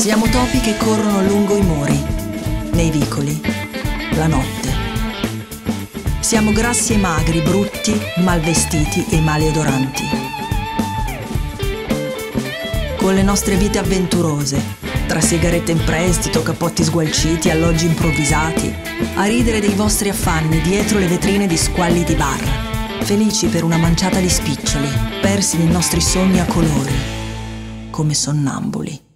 Siamo topi che corrono lungo i muri, nei vicoli, la notte. Siamo grassi e magri, brutti, mal vestiti e maleodoranti. Con le nostre vite avventurose, tra sigarette in prestito, cappotti sgualciti, alloggi improvvisati, a ridere dei vostri affanni dietro le vetrine di squalli di bar, felici per una manciata di spiccioli, persi nei nostri sogni a colori, come sonnambuli.